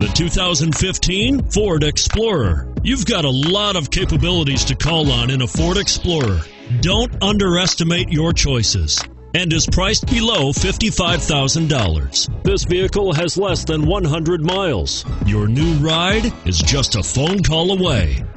The 2015 Ford Explorer. You've got a lot of capabilities to call on in a Ford Explorer. Don't underestimate your choices, and is priced below $55,000. This vehicle has less than 100 miles. Your new ride is just a phone call away.